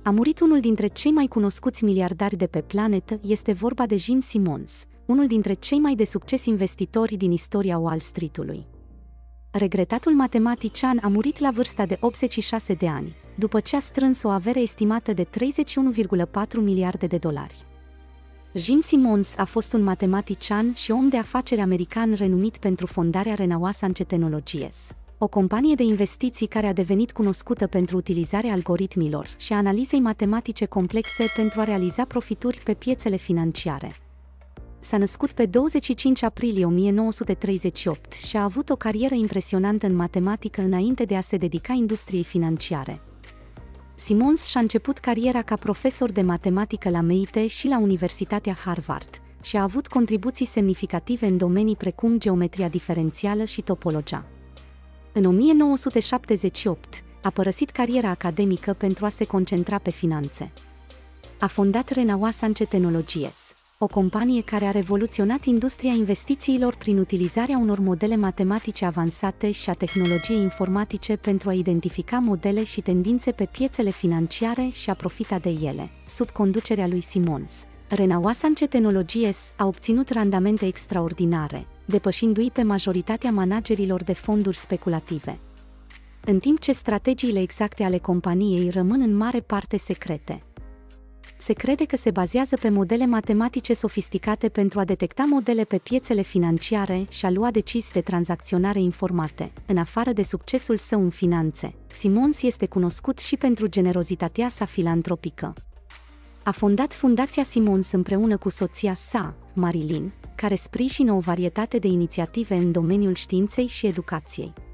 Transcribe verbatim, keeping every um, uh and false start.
A murit unul dintre cei mai cunoscuți miliardari de pe planetă, este vorba de Jim Simons, unul dintre cei mai de succes investitori din istoria Wall Street-ului. Regretatul matematician a murit la vârsta de optzeci și șase de ani, după ce a strâns o avere estimată de treizeci și unu virgulă patru miliarde de dolari. Jim Simons a fost un matematician și om de afaceri american renumit pentru fondarea Renaissance Technologies, o companie de investiții care a devenit cunoscută pentru utilizarea algoritmilor și a analizei matematice complexe pentru a realiza profituri pe piețele financiare. S-a născut pe douăzeci și cinci aprilie o mie nouă sute treizeci și opt și a avut o carieră impresionantă în matematică înainte de a se dedica industriei financiare. Simons și-a început cariera ca profesor de matematică la M I T și la Universitatea Harvard și a avut contribuții semnificative în domenii precum geometria diferențială și topologia. În o mie nouă sute șaptezeci și opt, a părăsit cariera academică pentru a se concentra pe finanțe. A fondat Renaissance Technologies, o companie care a revoluționat industria investițiilor prin utilizarea unor modele matematice avansate și a tehnologiei informatice pentru a identifica modele și tendințe pe piețele financiare și a profita de ele. Sub conducerea lui Simons, Renaissance Technologies a obținut randamente extraordinare, depășindu-i pe majoritatea managerilor de fonduri speculative. În timp ce strategiile exacte ale companiei rămân în mare parte secrete. Se crede că se bazează pe modele matematice sofisticate pentru a detecta modele pe piețele financiare și a lua decizii de tranzacționare informate. În afară de succesul său în finanțe, Simons este cunoscut și pentru generozitatea sa filantropică. A fondat Fundația Simons împreună cu soția sa, Marilyn, care sprijină o varietate de inițiative în domeniul științei și educației.